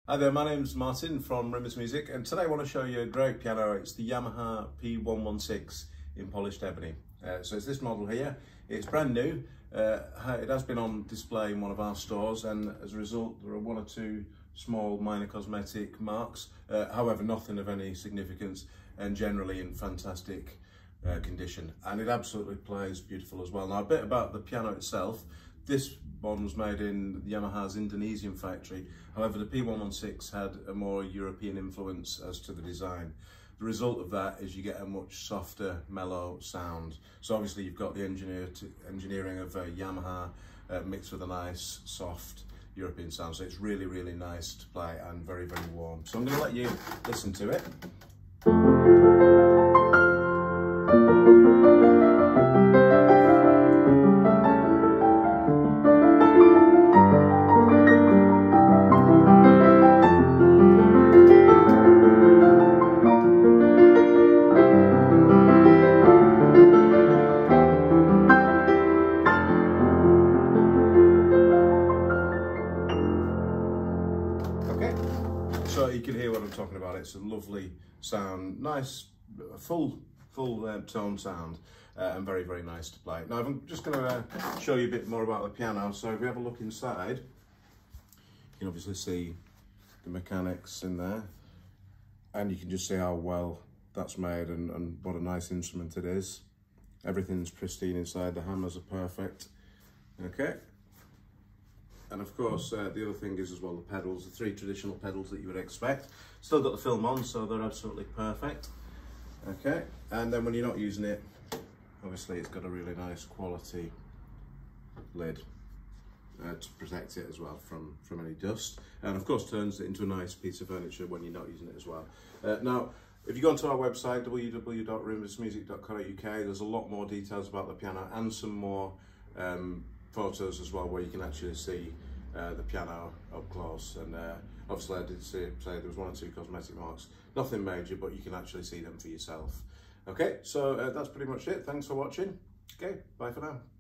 Hi there, my name's Martin from Rimmers Music, and today I want to show you a great piano. It's the Yamaha P116 in Polished Ebony. So it's this model here. It's brand new. It has been on display in one of our stores, and as a result there are one or two small minor cosmetic marks. However, nothing of any significance, and generally in fantastic condition. And it absolutely plays beautiful as well. Now, a bit about the piano itself. This one was made in Yamaha's Indonesian factory. However, the P116 had a more European influence as to the design. The result of that is you get a much softer, mellow sound. So obviously you've got the engineering of Yamaha mixed with a nice, soft European sound. So it's really, really nice to play and very, very warm. So I'm going to let you listen to it. So you can hear what I'm talking about. It's a lovely sound, nice, full tone sound, and very, very nice to play. Now I'm just going to show you a bit more about the piano. So if we have a look inside, you can obviously see the mechanics in there, and you can just see how well that's made and what a nice instrument it is. Everything's pristine inside. The hammers are perfect. Okay. And of course, the other thing is as well the pedals, the three traditional pedals that you would expect. Still got the film on, so they're absolutely perfect. Okay, and then when you're not using it, obviously it's got a really nice quality lid to protect it as well from any dust. And of course turns it into a nice piece of furniture when you're not using it as well. Now, if you go onto our website, www.rimmersmusic.co.uk, there's a lot more details about the piano and some more photos as well, where you can actually see the piano up close. And obviously I did say there was one or two cosmetic marks, nothing major, but you can actually see them for yourself. Okay, so that's pretty much it. Thanks for watching. Okay, bye for now.